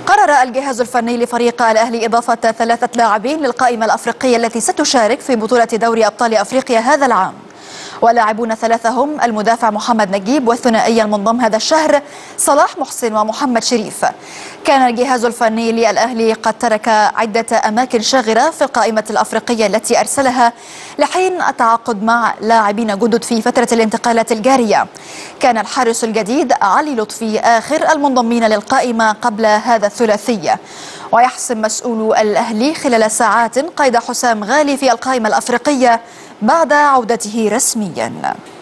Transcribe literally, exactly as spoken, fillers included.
قرر الجهاز الفني لفريق الأهلي إضافة ثلاثة لاعبين للقائمة الأفريقية التي ستشارك في بطولة دوري أبطال أفريقيا هذا العام. ولاعبون ثلاثة هم المدافع محمد نجيب والثنائي المنضم هذا الشهر صلاح محسن ومحمد شريف. كان الجهاز الفني للأهلي قد ترك عدة أماكن شاغرة في القائمة الأفريقية التي أرسلها لحين التعاقد مع لاعبين جدد في فترة الانتقالات الجارية. كان الحارس الجديد علي لطفي آخر المنضمين للقائمة قبل هذا الثلاثي. ويحسم مسؤول الأهلي خلال ساعات قيد حسام غالي في القائمة الأفريقية بعد عودته رسميا.